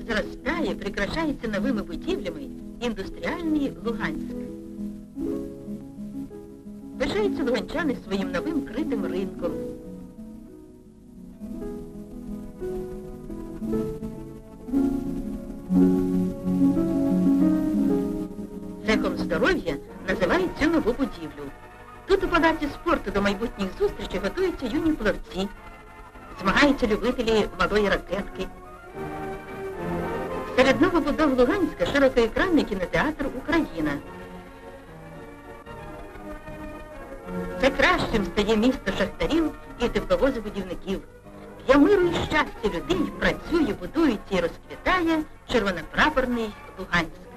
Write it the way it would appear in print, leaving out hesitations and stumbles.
зростає, прикрашається новими будівлями індустріальний Луганськ. Пишаються луганчани своїм новим критим ринком. Цехом здоров'я називають цю нову будівлю. Тут у палаці спорту до майбутніх зустрічей готуються юні плавці, змагаються любителі малої ракетки. Серед новобудов Луганська широкоекранний кінотеатр «Україна». Це кращим стає місто шахтарів і тепловозобудівників. Для миру і щастя людей працює, будується і розквітає червонопрапорний Луганськ.